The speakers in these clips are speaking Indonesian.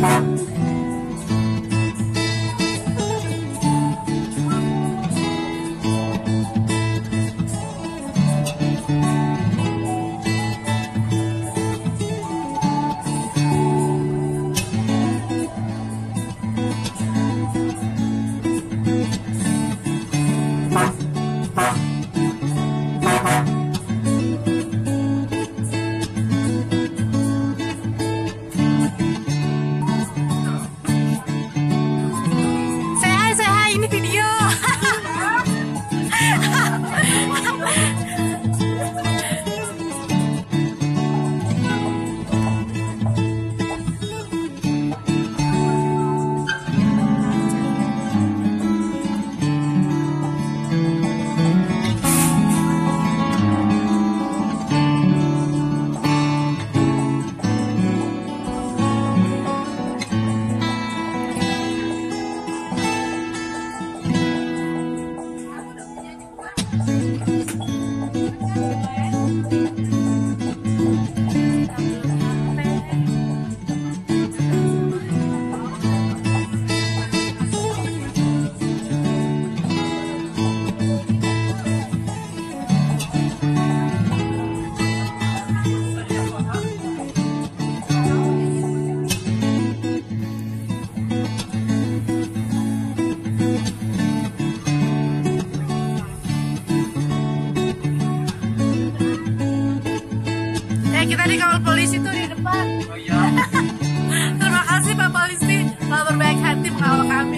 Kita dikawal polisi tuh di depan. Oh iya. Terima kasih Pak Polisi telah berbaik hati mengawal kami.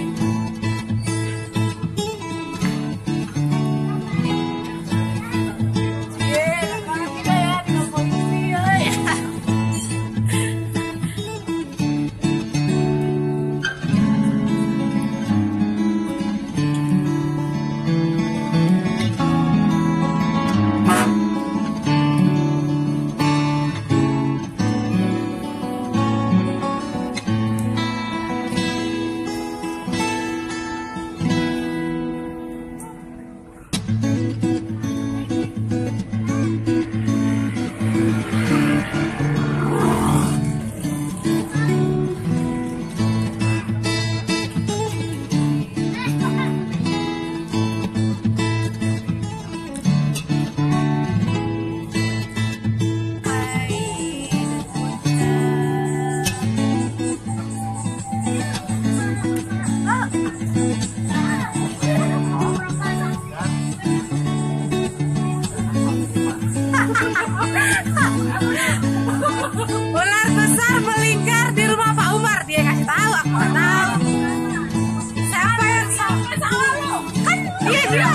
Ular besar melingkar di rumah Pak Umar. Dia kasih tahu, aku nggak tahu. Siapa yang salah lo? Kan dia.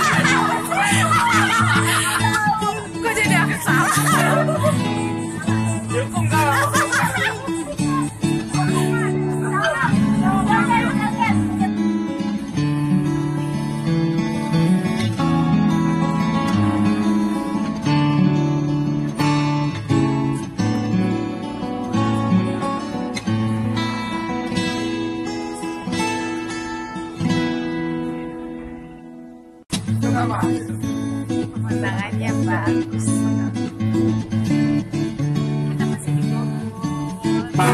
Kok jadi aku salah? Dukung kau. Pemandangannya bagus. Kita masih di Bogor.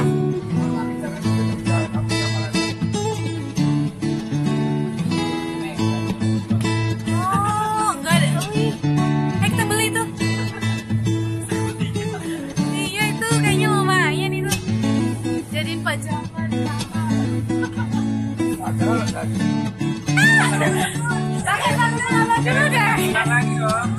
Oh, nggak ada. Kita beli tuh. Iya itu kayaknya lumayan itu. Jadiin pajama di kamar. Sama dulu deh. Lagi dong.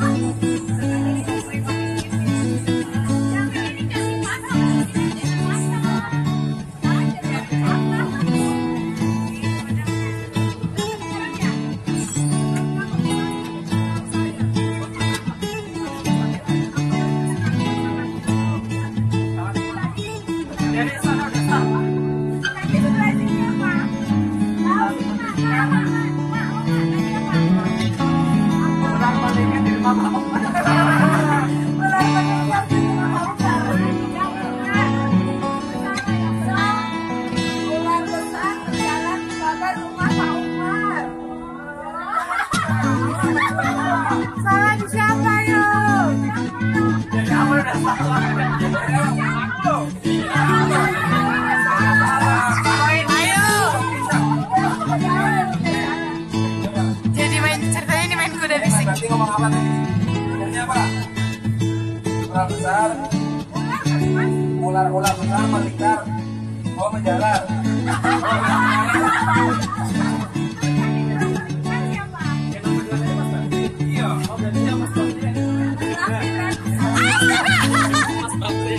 Salah siapa yuk? Kamu udah salah. ulang bersama lingkar. Oh menjalar. Iya, oh berarti dia Mas Bakri. Mas Bakri.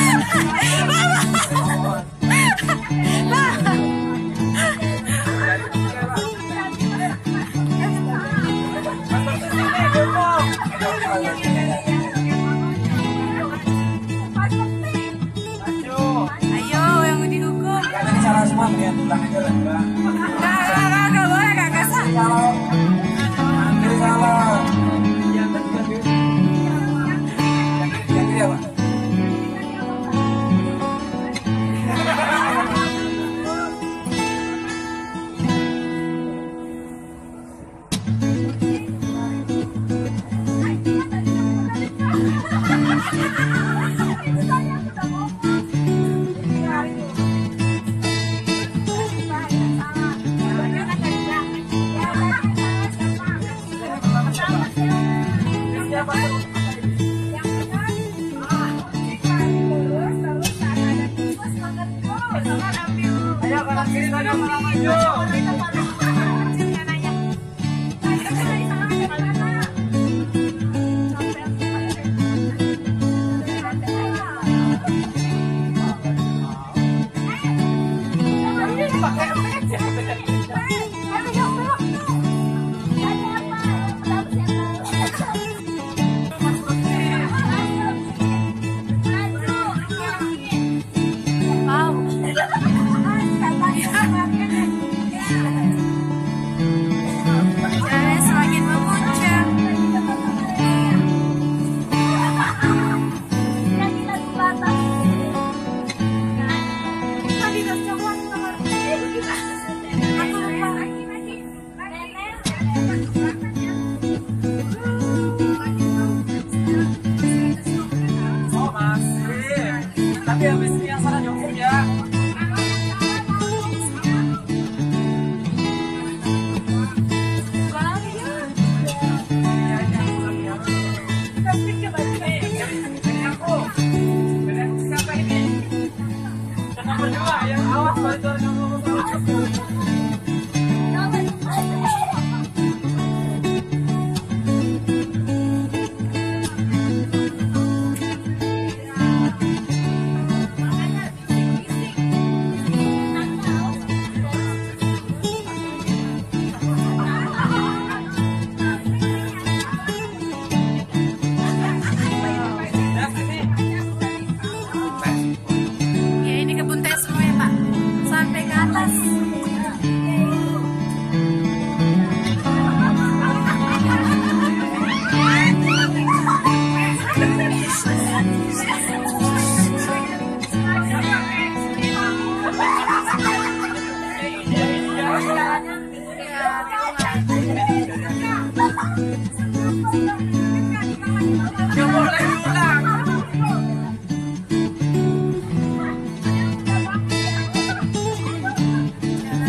Ayo yang mau dihukum. Katanya salah semua, mendingan pulang aja lah. Nggak boleh, nggak sah. Hampir salah. Yang kiri apa? Ayo kanan kiri kanan maju. Jalan semakin memuncak. Oh masih. Tapi habis ini yang sana nyukur ya. Ya ini kebun teh semua ya Pak. Sampai ke atas. Nggak boleh diulang. Jalan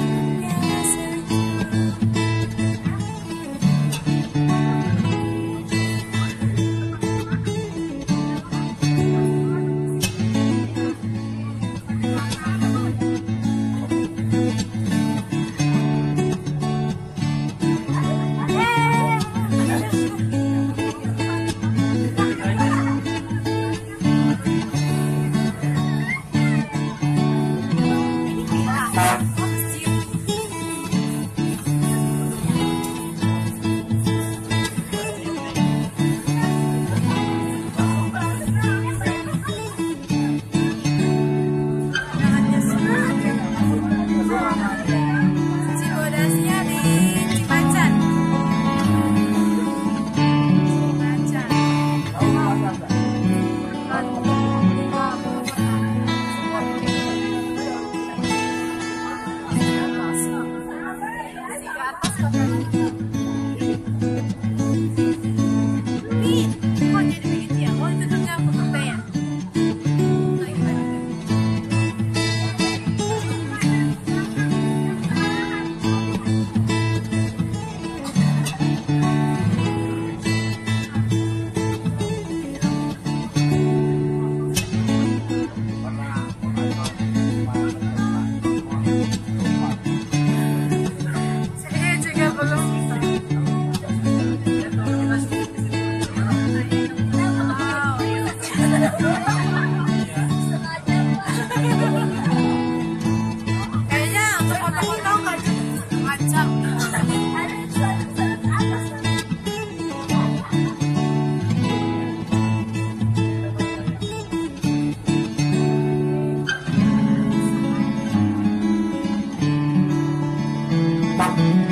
Pak.